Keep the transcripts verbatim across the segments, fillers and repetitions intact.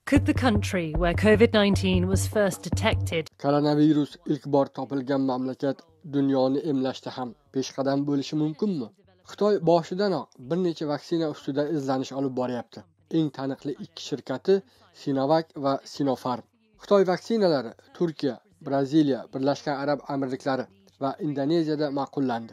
Could the country where COVID nineteen was first detected Koronavirus ilk bor topilgan mamlakat dunyoni emlashda ham peshqadam bo'lishi mumkinmi? Xitoy boshidanoq bir necha vaksina ustida izlanish olib boryapti. Eng taniqli ikki shirkati Sinovac va Sinopharm. Xitoy vaksinalari Turkiya, Braziliya, Birlashgan Arab Amirliklari va Indoneziyada ma'qullandi.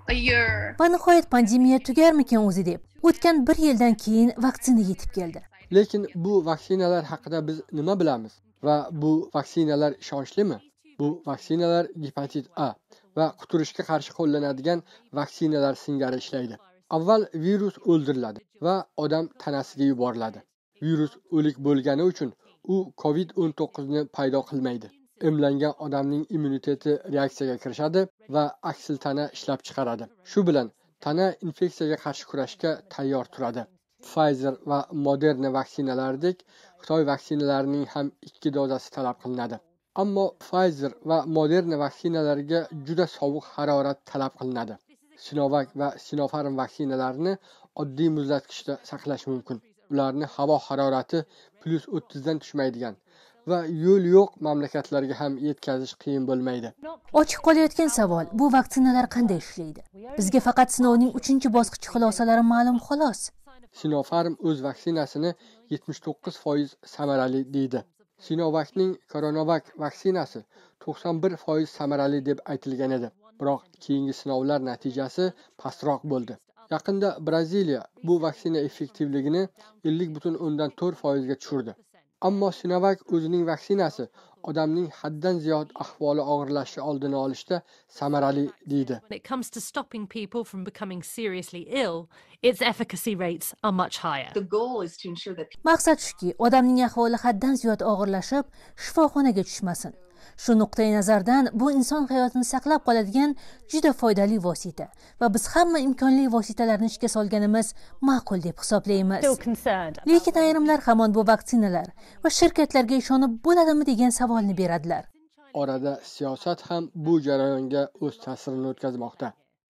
Va nihoyat pandemiya tugarmikan o'zi deb o'tgan bir yildan keyin vaksina yetib keldi. Lekin bu vaksinalar haqida biz nima bilamiz va bu vaksinalar ishonchlimi? Bu vaksinalar gepatit A va quturishga qarshi qo'llanadigan vaksinalar singari ishlaydi. Avval virus o'ldiriladi va odam tanasiga yuboriladi. Virus o'lik bo'lgani uchun u COVID o'n to'qqiz ni paydo qilmaydi. Emlangan odamning immuniteti reaksiyaga kirishadi va aksil tana ishlab chiqaradi. Shu bilan tana infeksiyaga qarshi kurashga tayyor turadi. Pfizer va Moderna vaksinalaridek Xitoy vaksinalarining ham ikki dozasi talab qilinadi. Ammo Pfizer va Moderna vaksinalariga juda sovuq harorat talab qilinadi. Sinovac va Sinopharm vaksinalarini oddiy muzlatgichda saqlash mumkin. Ularni havo harorati plus o'ttiz dan tushmaydigan va yo'l yo'q mamlakatlarga ham yetkazish qiyin bo'lmaydi. Ochiq qolayotgan savol, bu vaksinalar qanday ishlaydi? Bizga faqat sinovning uchinchi bosqichi xulosalari ma'lum xolos. Sinopharm o'z vaksinasini yetmish to'qqiz foiz samarali deydi. Sinovacning Coronavac vaksinasi to'qson bir foiz samarali deb aytilgan edi. Biroq keyingi sinovlar natijasi pastroq bo'ldi. Yaqinda Braziliya bu vaksina effektivligini ellik butun o'ndan to'rt foiz ga tushirdi. Ammo Sinovac o'zining vaksinasi odamning haddan ziyod ahvoli og'irlashishi oldini olishda samarali deydi. When it comes to stopping people from becoming seriously ill, its efficacy rates are much higher. The goal is to ensure that Maqsad shuki, odamning ahvoli haddan ziyod og'irlashib, shifoxonaga tushmasin. Shu nuqtai nazardan bu inson hayotini saqlab qoladigan juda foydali vosita va biz hamma imkonli vositalarni ishga solganimiz ma'qul deb hisoblaymiz. Lekin ayrimlar hamon bu vaksinalar va shirkatlarga ishonib bo'ladimi degan savolni beradilar. Orada siyosat ham bu jarayonga o'z ta'sirini o'tkazmoqda.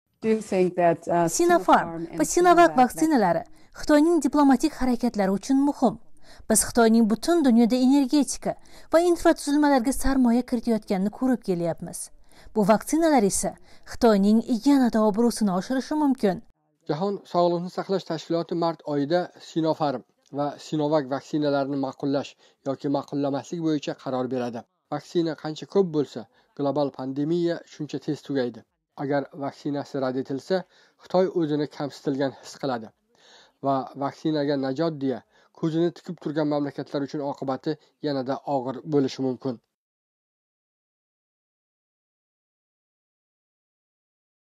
Sinopharm va Sinovac vaksinalari Xitoyning diplomatik harakatlari uchun muhim. Biz Xitoyning butun dunyoda energetika va infratuzilmalarga sarmoya kiritayotganini ko'rib kelyapmiz. Bu vaksinalar esa Xitoyning yanada obro'sini oshirishi mumkin. Jahon Sog'liqni saqlash tashkiloti mart oyida Sinopharm va Sinovac vaksinalarini ma'qullash yoki ma'qullamaslik bo'yicha qaror beradi. Vaksina qancha ko'p bo'lsa, global pandemiya shuncha tez tugaydi. Agar vaksinasi rad etilsa, Xitoy o'zini kamsitilgan his qiladi va vaksinaga najot deya ko'zini tikib turgan mamlakatlar uchun oqibati yanada og'ir bo'lishi mumkin.